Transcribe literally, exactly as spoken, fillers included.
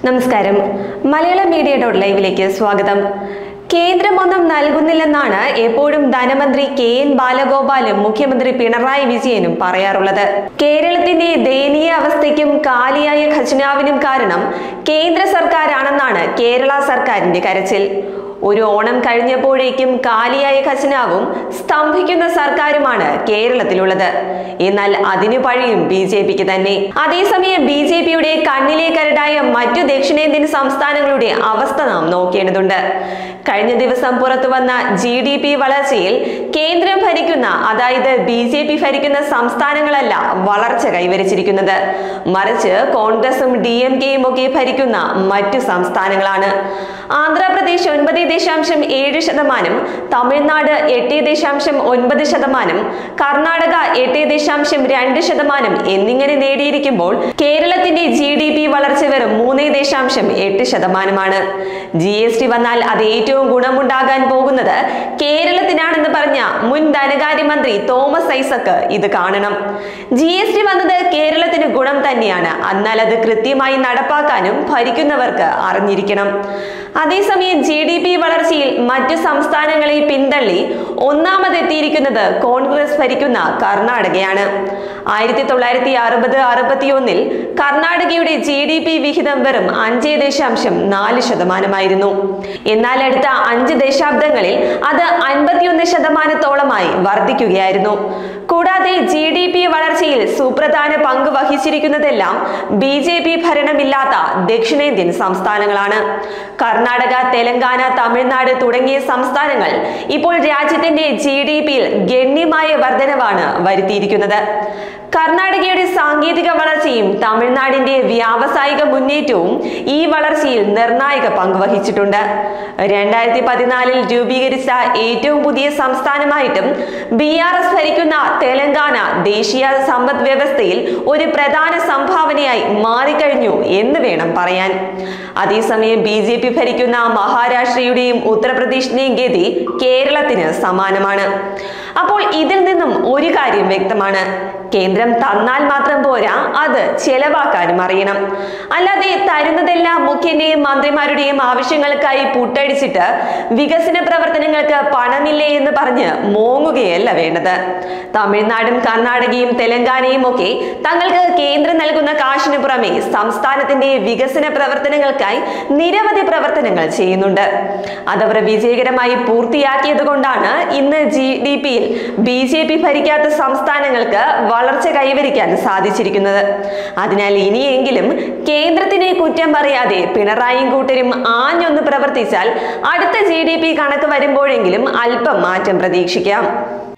നമസ്കാരം. Malayalam media dot ലൈവിലേക്ക് സ്വാഗതം. കേന്ദ്രമൊന്നും നൽകുന്നില്ലെന്നാണ് എപ്പോഴും ധനമന്ത്രി കെ എൻ ബാലഗോപാലും മുഖ്യമന്ത്രി പിണറായി വിജയനും പറയാറുള്ളത്. കേരളത്തിന്റെ ദയനീയ അവസ്ഥയ്ക്കും കാലിയായ ഖജനാവിനും കാരണം കേന്ദ്ര സർക്കാരാണെന്നാണ് കേരള സർക്കാരിന്റെ കരച്ചിൽ. ഒരു ഓണം കഴിഞ്ഞപ്പോഴേക്കും കാലിയായ ഖജനാവും സ്തംഭിക്കുന്ന സർക്കാരുമാണ് കേരളത്തിലുള്ളത്. എന്നാൽ അതിനു പഴിയും ബി ജെ പിക്ക് തന്നെ. അതേസമയം ബി ജെ പിയുടെ കണ്ണിലെ കരടായ മറ്റു ദക്ഷിണേന്ത്യൻ സംസ്ഥാനങ്ങളുടെ അവസ്ഥ നാം നോക്കേണ്ടതുണ്ട്. കഴിഞ്ഞ ദിവസം പുറത്തു വന്ന ജി ഡി പി വളർച്ചയിൽ കേന്ദ്രം ഭരിക്കുന്ന, അതായത് ബി ജെ പി ഭരിക്കുന്ന സംസ്ഥാനങ്ങളല്ല വളർച്ച കൈവരിച്ചിരിക്കുന്നത്, മറിച്ച് കോൺഗ്രസും ഡി എം കെയും ഒക്കെ ഭരിക്കുന്ന മറ്റു സംസ്ഥാനങ്ങളാണ്. ആന്ധ്രാപ്രദേശ് ഒൻപത് ദശാംശം ഏഴ് ശതമാനം, തമിഴ്നാട് എട്ട് ദശാംശം ഒൻപത് ശതമാനം, കർണാടക എട്ട് ദശാംശം രണ്ട് ശതമാനം എന്നിങ്ങനെ നേടിയിരിക്കുമ്പോൾ കേരളത്തിന്റെ ജി ഡി പി വളർച്ച വെറും മൂന്ന് ദശാംശം എട്ട് ശതമാനമാണ്. ജി എസ് ടി വന്നാൽ അത് ഏറ്റവും ഗുണമുണ്ടാകാൻ പോകുന്നത് കേരളത്തിനാണെന്ന് പറഞ്ഞ മുൻ ധനകാര്യമന്ത്രി തോമസ് ഐസക് ഇത് കാണണം. ജി എസ് ടി വന്നത് കേരളത്തിന് ഗുണം തന്നെയാണ്, എന്നാൽ അത് കൃത്യമായി നടപ്പാക്കാനും ഭരിക്കുന്നവർക്ക് അറിഞ്ഞിരിക്കണം. അതേസമയം ജി ഡി പി വളർച്ചയിൽ മറ്റു സംസ്ഥാനങ്ങളെ പിന്തള്ളി ഒന്നാമതെത്തിയിരിക്കുന്നത് കോൺഗ്രസ് ഭരിക്കുന്ന കർണാടകയാണ്. ആയിരത്തി തൊള്ളായിരത്തി അറുപത് അറുപത്തി ഒന്നിൽ കർണാടകയുടെ ജി ഡി പി വിഹിതം വെറും അഞ്ച് ദശാംശം നാല് ശതമാനമായിരുന്നു. എന്നാൽ അടുത്ത അഞ്ച് ദശാബ്ദങ്ങളിൽ അത് അൻപത്തിയൊന്ന് ശതമാനത്തോളമായി വർദ്ധിക്കുകയായിരുന്നു. കൂടാതെ ജി ഡി പി വളർച്ചയിൽ സുപ്രധാന പങ്ക് വഹിച്ചിരിക്കുന്നതെല്ലാം ബി ജെ പി ഭരണമില്ലാത്ത ദക്ഷിണേന്ത്യൻ സംസ്ഥാനങ്ങളാണ്. കർണാടക, തെലങ്കാന, തമിഴ്നാട് തുടങ്ങിയ സംസ്ഥാനങ്ങൾ ഇപ്പോൾ രാജ്യത്തിന്റെ ജി ഡി പിയിൽ ഗണ്യമായ വർധനവാണ് വരുത്തിയിരിക്കുന്നത്. കർണാടകയുടെ സാങ്കേതിക വളർച്ചയും തമിഴ്നാടിന്റെ വ്യാവസായിക മുന്നേറ്റവും ഈ വളർച്ചയിൽ നിർണായക പങ്ക് വഹിച്ചിട്ടുണ്ട്. രണ്ടായിരത്തി പതിനാലിൽ രൂപീകരിച്ച ഏറ്റവും പുതിയ സംസ്ഥാനമായിട്ടും ബി ആർ എസ് ഭരിക്കുന്ന തെലങ്കാന ദേശീയ സമ്പദ് വ്യവസ്ഥയിൽ ഒരു പ്രധാന സംഭാവനയായി മാറിക്കഴിഞ്ഞു എന്ന് വേണം പറയാൻ. അതേസമയം ബി ജെ പി ഭരിക്കുന്ന മഹാരാഷ്ട്രയുടെയും ഉത്തർപ്രദേശിന്റെയും ഗതി കേരളത്തിന് സമാനമാണ്. അപ്പോൾ ഇതിൽ നിന്നും ഒരു കാര്യം വ്യക്തമാണ്, കേന്ദ്രം തന്നാൽ മാത്രം പോരാ, അത് ചെലവാക്കാനും അറിയണം. അല്ലാതെ തരുന്നതെല്ലാം മുഖ്യന്റെയും മന്ത്രിമാരുടെയും ആവശ്യങ്ങൾക്കായി പുട്ടടിച്ചിട്ട് വികസന പ്രവർത്തനങ്ങൾക്ക് പണമില്ലേ എന്ന് പറഞ്ഞ് മോങ്ങുകയല്ല വേണ്ടത്. തമിഴ്നാടും കർണാടകയും തെലങ്കാനയും ഒക്കെ തങ്ങൾക്ക് കേന്ദ്രം നൽകുന്ന കാശിന് പുറമെ സംസ്ഥാനത്തിന്റെ വികസന പ്രവർത്തനങ്ങൾക്കായി നിരവധി പ്രവർത്തനങ്ങൾ ചെയ്യുന്നുണ്ട്. അതവർ വിജയകരമായി പൂർത്തിയാക്കിയത് കൊണ്ടാണ് ഇന്ന് ജി ഡി പിയിൽ ബി ജെ പി ഭരിക്കാത്ത സംസ്ഥാനങ്ങൾക്ക് വളർച്ച കൈവരിക്കാൻ സാധിച്ചിരിക്കുന്നത്. അതിനാൽ ഇനിയെങ്കിലും കേന്ദ്രത്തിനെ കുറ്റം പറയാതെ പിണറായിയും കൂട്ടരും ആഞ്ഞൊന്ന് പ്രവർത്തിച്ചാൽ അടുത്ത ജി ഡി പി കണക്ക് വരുമ്പോഴെങ്കിലും അല്പം മാറ്റം പ്രതീക്ഷിക്കാം.